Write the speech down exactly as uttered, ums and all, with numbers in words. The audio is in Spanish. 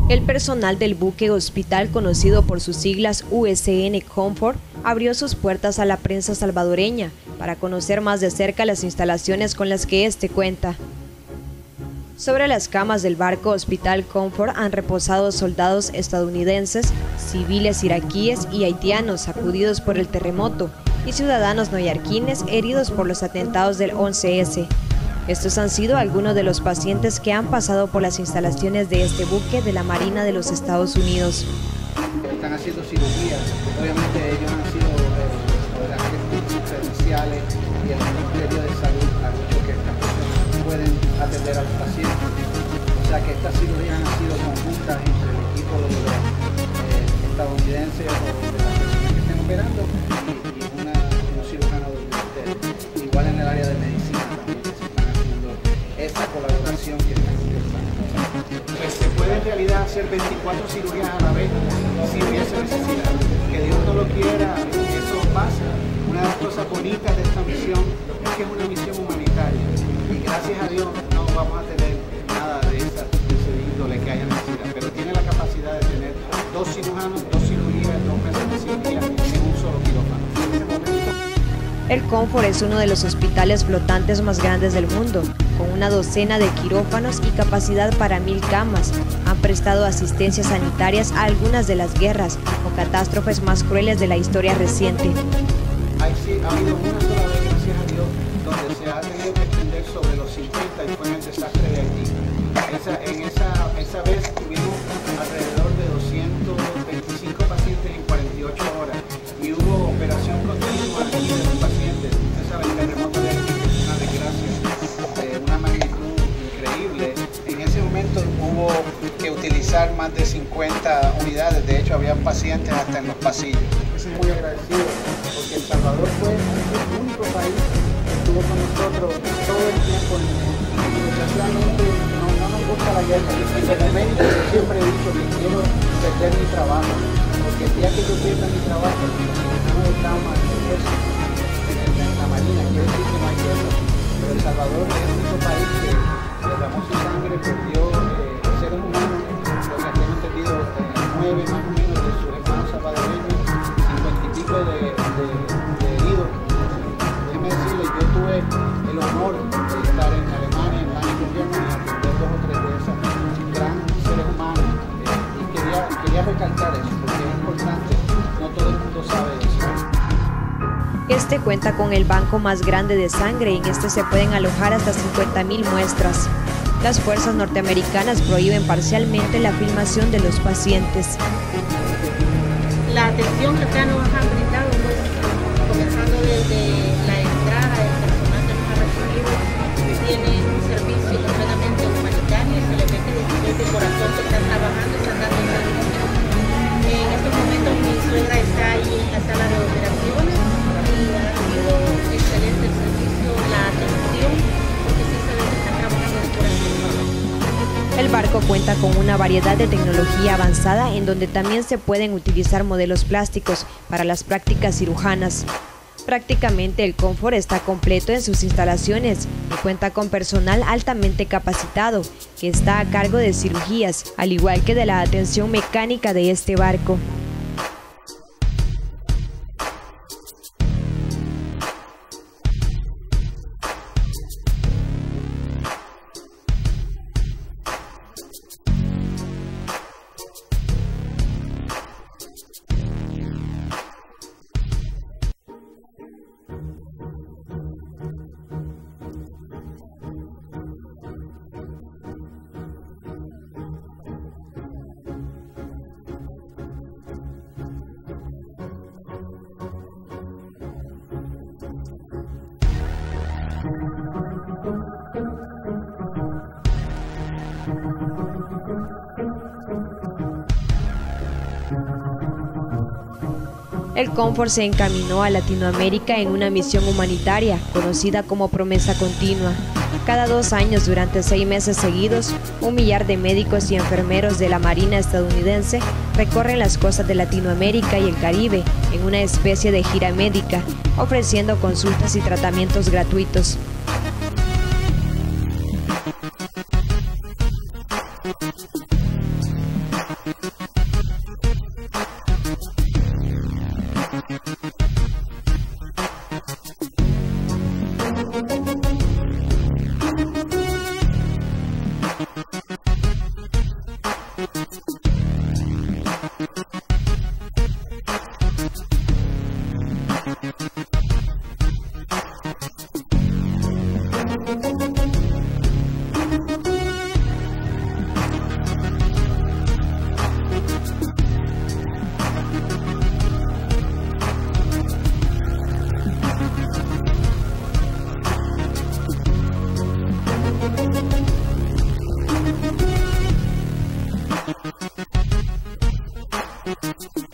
El personal del buque hospital, conocido por sus siglas U S N Comfort, abrió sus puertas a la prensa salvadoreña para conocer más de cerca las instalaciones con las que este cuenta. Sobre las camas del barco Hospital Comfort han reposado soldados estadounidenses, civiles iraquíes y haitianos sacudidos por el terremoto y ciudadanos neoyorquinos heridos por los atentados del once ese. Estos han sido algunos de los pacientes que han pasado por las instalaciones de este buque de la Marina de los Estados Unidos. Están haciendo cirugías, obviamente ellos han sido eh, agentes credenciales y el Ministerio de Salud ha dicho que estas personas pueden atender a los pacientes. O sea que estas cirugías han sido conjuntas entre el equipo de los eh, estadounidenses o de las personas que estén operando y, y una, un cirujano del ministerio. Igual en el área de medicina también que se están haciendo esa colaboración que están interesando. Pues se puede en realidad hacer veinticuatro cirugías a la vez si hubiese necesidad. Que Dios no lo quiera, eso pasa. Una de las cosas bonitas de esta misión es que es una misión humanitaria y gracias a Dios no vamos a tener nada de, esa, de ese índole que haya necesidad, pero tiene la capacidad de tener dos cirujanos, dos cirugías, dos meses de cirugía en un solo quirófano. El Comfort es uno de los hospitales flotantes más grandes del mundo, con una docena de quirófanos y capacidad para mil camas. Han prestado asistencia sanitarias a algunas de las guerras o catástrofes más crueles de la historia reciente. Ahí sí, ha habido una sola vez, gracias a Dios, donde se ha tenido que extender sobre los cincuenta y fue en el desastre de Haití. Esa, en esa, esa vez tuvimos alrededor de doscientos veinticinco pacientes en cuarenta y ocho horas y hubo operación continua aquí de los pacientes. Usted sabe, el terremoto de Haití es una desgracia de una magnitud increíble. En ese momento hubo que utilizar más de cincuenta unidades, de hecho había pacientes hasta en los pasillos. Estoy muy agradecido porque El Salvador fue el único país que estuvo con nosotros todo el tiempo y desgraciadamente no, no nos gusta la guerra. Desde el momento siempre he dicho que quiero perder mi trabajo, porque el día que yo pierda mi trabajo, no hay trauma en el ejército, en la marina, quiere decir que no hay guerra. Pero El Salvador es el único país que derramó su sangre, perdió eh, seres humanos, lo que tengo entendido, eh, nueve más o menos de sus hermanos salvadoreños, cincuenta y pico de, de, de heridos. Déjeme decirle, yo tuve el honor de estar en Alemania, en Langen, Germany, y atender dos o tres de esos grandes seres humanos. Eh, y quería, quería recalcar eso, porque es importante, no todo el mundo sabe eso. Este cuenta con el banco más grande de sangre y en este se pueden alojar hasta cincuenta mil muestras. Las fuerzas norteamericanas prohíben parcialmente la filmación de los pacientes. La atención que acá nos han brindado, pues, comenzando desde la entrada del personal que nos ha recibido, tiene un servicio completamente humanitario y se le ve que desde el corazón que están trabajando, están dando servicio. En estos momentos mi suegra está ahí en la sala de operaciones y ha sido excelente el servicio, la atención, porque sí se ve que están trabajando de corazón. El barco cuenta con una variedad de tecnología avanzada en donde también se pueden utilizar modelos plásticos para las prácticas cirujanas. Prácticamente el Comfort está completo en sus instalaciones y cuenta con personal altamente capacitado que está a cargo de cirugías, al igual que de la atención mecánica de este barco. El Comfort se encaminó a Latinoamérica en una misión humanitaria conocida como Promesa Continua. Cada dos años, durante seis meses seguidos, un millar de médicos y enfermeros de la Marina estadounidense recorren las costas de Latinoamérica y el Caribe en una especie de gira médica, ofreciendo consultas y tratamientos gratuitos. Thank you.